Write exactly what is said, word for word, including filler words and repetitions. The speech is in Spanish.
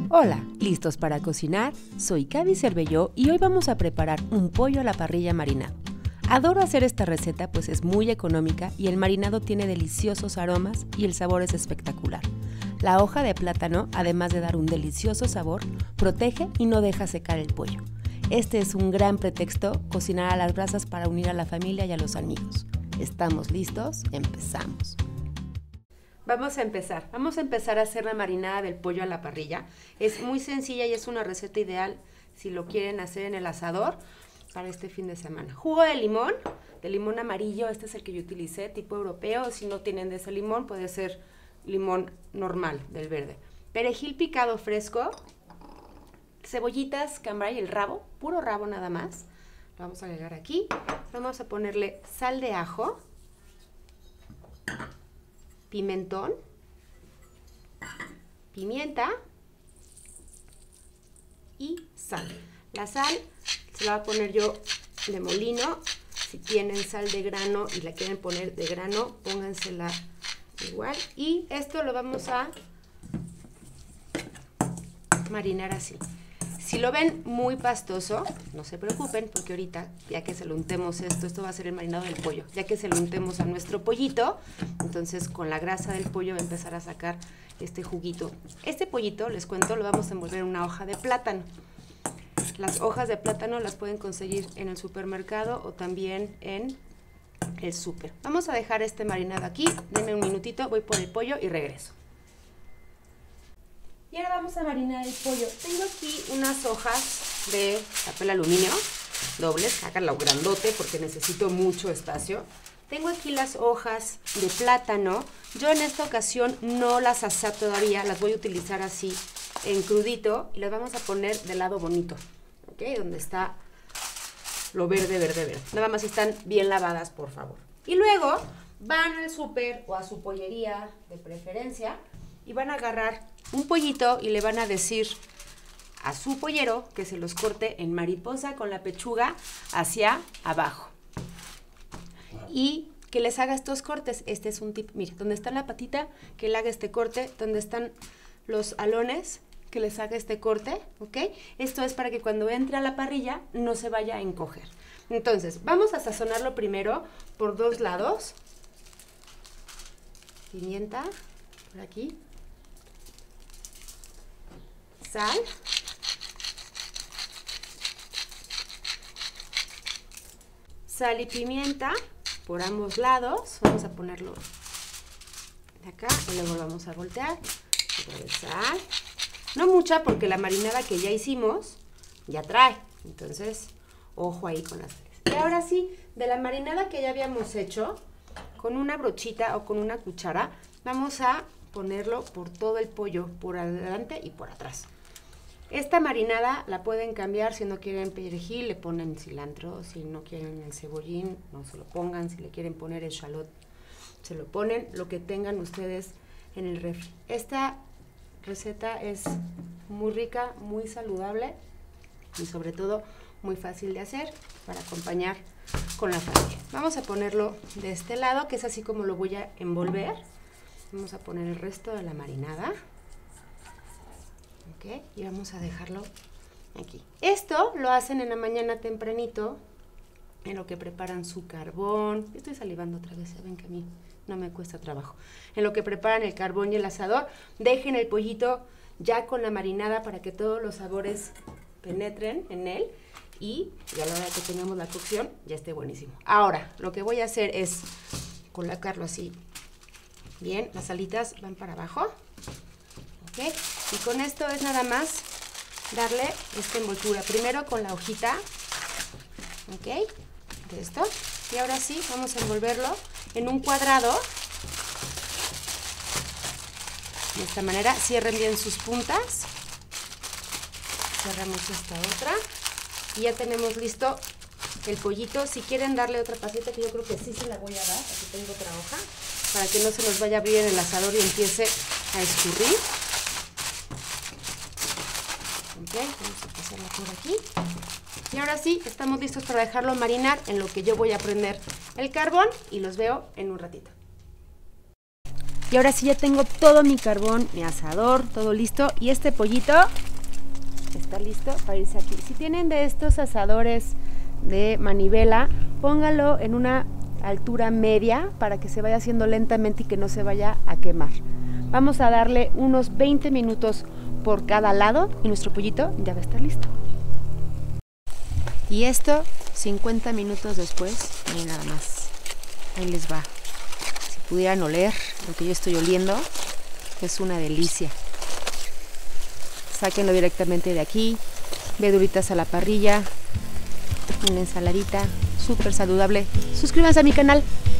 Hola, ¿listos para cocinar? Soy Gaby Cervelló y hoy vamos a preparar un pollo a la parrilla marinado. Adoro hacer esta receta pues es muy económica y el marinado tiene deliciosos aromas y el sabor es espectacular. La hoja de plátano, además de dar un delicioso sabor, protege y no deja secar el pollo. Este es un gran pretexto, cocinar a las brasas para unir a la familia y a los amigos. ¿Estamos listos? Empezamos. Vamos a empezar. Vamos a empezar a hacer la marinada del pollo a la parrilla. Es muy sencilla y es una receta ideal si lo quieren hacer en el asador para este fin de semana. Jugo de limón, de limón amarillo, este es el que yo utilicé, tipo europeo. Si no tienen de ese limón, puede ser limón normal, del verde. Perejil picado fresco, cebollitas, cambray, el rabo, puro rabo nada más. Lo vamos a agregar aquí. Vamos a ponerle sal de ajo, pimentón, pimienta y sal. La sal se la voy a poner yo de molino. Si tienen sal de grano y la quieren poner de grano, póngansela igual. Y esto lo vamos a marinar así. Si lo ven muy pastoso, no se preocupen porque ahorita, ya que se lo untemos esto, esto va a ser el marinado del pollo, ya que se lo untemos a nuestro pollito, entonces con la grasa del pollo va a empezar a sacar este juguito. Este pollito, les cuento, lo vamos a envolver en una hoja de plátano. Las hojas de plátano las pueden conseguir en el supermercado o también en el súper. Vamos a dejar este marinado aquí, denme un minutito, voy por el pollo y regreso. Y ahora vamos a marinar el pollo. Tengo aquí unas hojas de papel aluminio dobles, sácalo grandote porque necesito mucho espacio. Tengo aquí las hojas de plátano. Yo en esta ocasión no las asé todavía, las voy a utilizar así en crudito y las vamos a poner del lado bonito, ¿ok? Donde está lo verde, verde, verde. Nada más están bien lavadas, por favor. Y luego van al súper o a su pollería de preferencia y van a agarrar un pollito y le van a decir a su pollero que se los corte en mariposa con la pechuga hacia abajo. Y que les haga estos cortes. Este es un tip. Mire, donde está la patita, que le haga este corte. Donde están los alones, que les haga este corte, ¿ok? Esto es para que cuando entre a la parrilla no se vaya a encoger. Entonces, vamos a sazonarlo primero por dos lados. Pimienta, por aquí. Sal, sal y pimienta por ambos lados. Vamos a ponerlo de acá y luego lo vamos a voltear. Otra vez sal, no mucha porque la marinada que ya hicimos ya trae, entonces ojo ahí con las sales. Y ahora sí, de la marinada que ya habíamos hecho, con una brochita o con una cuchara vamos a ponerlo por todo el pollo, por adelante y por atrás. Esta marinada la pueden cambiar, si no quieren perejil, le ponen cilantro, si no quieren el cebollín, no se lo pongan, si le quieren poner el shallot, se lo ponen, lo que tengan ustedes en el refri. Esta receta es muy rica, muy saludable y sobre todo muy fácil de hacer para acompañar con la familia. Vamos a ponerlo de este lado, que es así como lo voy a envolver. Vamos a poner el resto de la marinada. Ok, y vamos a dejarlo aquí. Esto lo hacen en la mañana tempranito, en lo que preparan su carbón. Estoy salivando otra vez, saben que a mí no me cuesta trabajo. En lo que preparan el carbón y el asador, dejen el pollito ya con la marinada para que todos los sabores penetren en él y ya a la hora que tengamos la cocción ya esté buenísimo. Ahora, lo que voy a hacer es colocarlo así. Bien, las alitas van para abajo. ¿Okay? Y con esto es nada más darle esta envoltura. Primero con la hojita, ¿ok? De esto. Y ahora sí, vamos a envolverlo en un cuadrado. De esta manera, cierren bien sus puntas. Cerramos esta otra. Y ya tenemos listo el pollito. Si quieren darle otra pasita, que yo creo que sí se la voy a dar. Aquí tengo otra hoja. Para que no se nos vaya a abrir en el asador y empiece a escurrir. Ok, vamos a pasarla por aquí. Y ahora sí, estamos listos para dejarlo marinar en lo que yo voy a prender el carbón y los veo en un ratito. Y ahora sí ya tengo todo mi carbón, mi asador, todo listo. Y este pollito está listo para irse aquí. Si tienen de estos asadores de manivela, póngalo en una altura media para que se vaya haciendo lentamente y que no se vaya a quemar. Vamos a darle unos veinte minutos por cada lado y nuestro pollito ya va a estar listo. Y esto cincuenta minutos después, miren nada más, ahí les va. Si pudieran oler lo que yo estoy oliendo, es una delicia. Sáquenlo directamente de aquí, verduritas a la parrilla, una ensaladita súper saludable. Suscríbanse a mi canal.